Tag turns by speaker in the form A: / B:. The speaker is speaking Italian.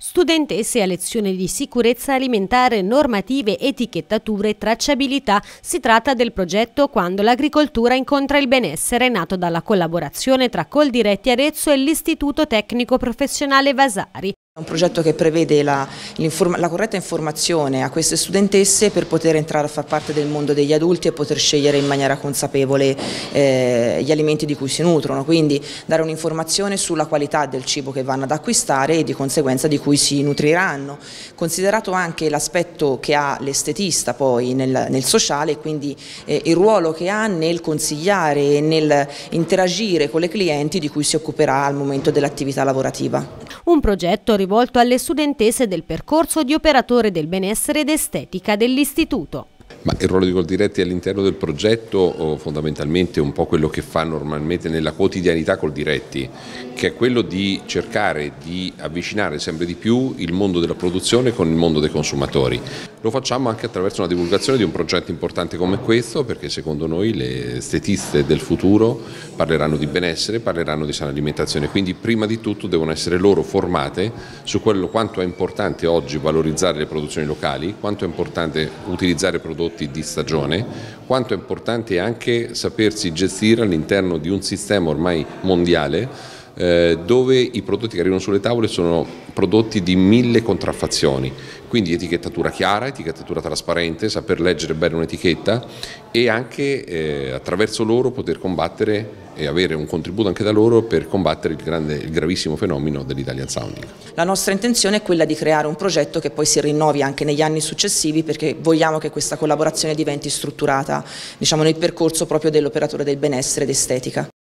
A: Studentesse a lezione di sicurezza alimentare, normative, etichettature e tracciabilità. Si tratta del progetto Quando l'agricoltura incontra il benessere, nato dalla collaborazione tra Coldiretti Arezzo e l'Istituto Tecnico Professionale Vasari.
B: È un progetto che prevede la corretta informazione a queste studentesse per poter entrare a far parte del mondo degli adulti e poter scegliere in maniera consapevole gli alimenti di cui si nutrono, quindi dare un'informazione sulla qualità del cibo che vanno ad acquistare e di conseguenza di cui si nutriranno, considerato anche l'aspetto che ha l'estetista poi nel sociale, quindi il ruolo che ha nel consigliare e nel interagire con le clienti di cui si occuperà al momento dell'attività lavorativa.
A: Un progetto rivolto alle studentesse del percorso di operatore del benessere ed estetica dell'istituto.
C: Ma il ruolo di Coldiretti all'interno del progetto fondamentalmente è un po' quello che fa normalmente nella quotidianità Coldiretti, che è quello di cercare di avvicinare sempre di più il mondo della produzione con il mondo dei consumatori. Lo facciamo anche attraverso una divulgazione di un progetto importante come questo, perché secondo noi le estetiste del futuro parleranno di benessere, parleranno di sana alimentazione, quindi prima di tutto devono essere loro formate su quello quanto è importante oggi valorizzare le produzioni locali, quanto è importante utilizzare prodotti di stagione, quanto è importante anche sapersi gestire all'interno di un sistema ormai mondiale dove i prodotti che arrivano sulle tavole sono prodotti di 1000 contraffazioni, quindi etichettatura chiara, etichettatura trasparente, saper leggere bene un'etichetta e anche attraverso loro poter combattere e avere un contributo anche da loro per combattere il gravissimo fenomeno dell'Italian Sounding.
B: La nostra intenzione è quella di creare un progetto che poi si rinnovi anche negli anni successivi, perché vogliamo che questa collaborazione diventi strutturata, diciamo, nel percorso proprio dell'operatore del benessere ed estetica.